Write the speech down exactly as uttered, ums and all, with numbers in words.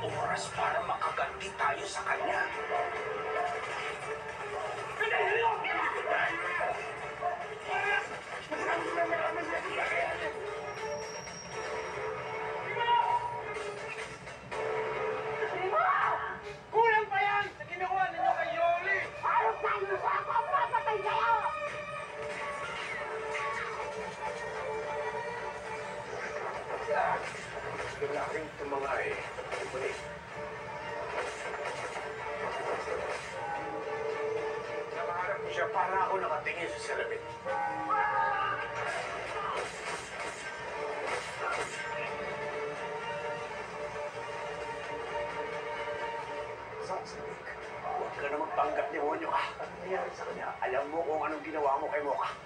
oras para makaganti tayo sa kanya. Kulang pa yan sa ginawa ninyo kay Yoli! Ayaw tayo sa ako! Papatay kayo! Lalaking tumangay. Balik. Nakaharap ko siya para ako nakatingin sa salamin. Sasabik, huwag ka na magpanggap ni Honyo ka. Ano nangyari sa kanya? Alam mo kung anong ginawa mo kay Mocha.